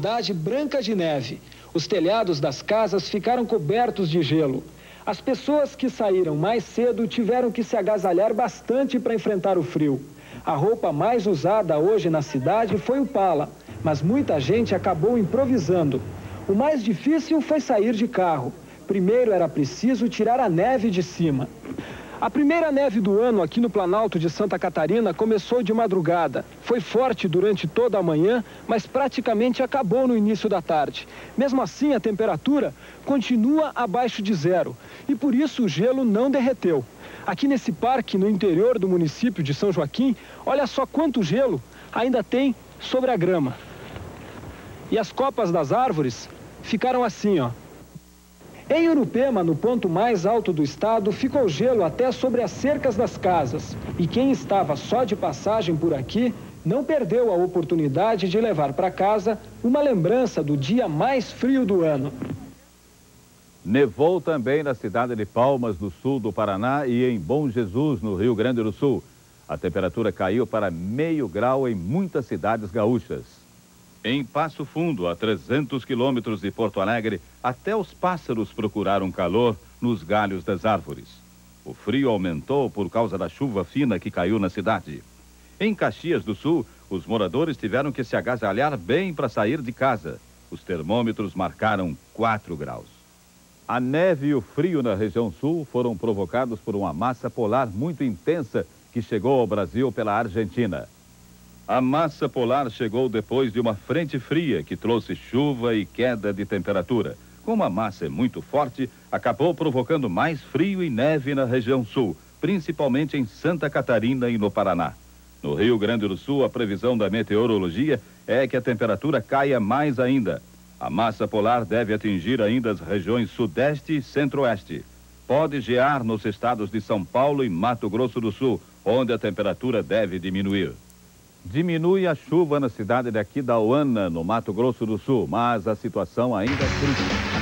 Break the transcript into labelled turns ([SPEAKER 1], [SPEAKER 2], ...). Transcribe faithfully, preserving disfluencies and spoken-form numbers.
[SPEAKER 1] cidade branca de neve. Os telhados das casas ficaram cobertos de gelo. As pessoas que saíram mais cedo tiveram que se agasalhar bastante para enfrentar o frio. A roupa mais usada hoje na cidade foi o pala, mas muita gente acabou improvisando. O mais difícil foi sair de carro. Primeiro era preciso tirar a neve de cima. A primeira neve do ano aqui no Planalto de Santa Catarina começou de madrugada. Foi forte durante toda a manhã, mas praticamente acabou no início da tarde. Mesmo assim, a temperatura continua abaixo de zero e por isso o gelo não derreteu. Aqui nesse parque, no interior do município de São Joaquim, olha só quanto gelo ainda tem sobre a grama. E as copas das árvores ficaram assim, ó. Em Urupema, no ponto mais alto do estado, ficou gelo até sobre as cercas das casas. E quem estava só de passagem por aqui não perdeu a oportunidade de levar para casa uma lembrança do dia mais frio do ano.
[SPEAKER 2] Nevou também na cidade de Palmas, no sul do Paraná, e em Bom Jesus, no Rio Grande do Sul. A temperatura caiu para meio grau em muitas cidades gaúchas. Em Passo Fundo, a trezentos quilômetros de Porto Alegre, até os pássaros procuraram calor nos galhos das árvores. O frio aumentou por causa da chuva fina que caiu na cidade. Em Caxias do Sul, os moradores tiveram que se agasalhar bem para sair de casa. Os termômetros marcaram quatro graus. A neve e o frio na região sul foram provocados por uma massa polar muito intensa que chegou ao Brasil pela Argentina. A massa polar chegou depois de uma frente fria que trouxe chuva e queda de temperatura. Como a massa é muito forte, acabou provocando mais frio e neve na região sul, principalmente em Santa Catarina e no Paraná. No Rio Grande do Sul, a previsão da meteorologia é que a temperatura caia mais ainda. A massa polar deve atingir ainda as regiões sudeste e centro-oeste. Pode gear nos estados de São Paulo e Mato Grosso do Sul, onde a temperatura deve diminuir. Diminui a chuva na cidade de Aquidauana, no Mato Grosso do Sul, mas a situação ainda é crítica.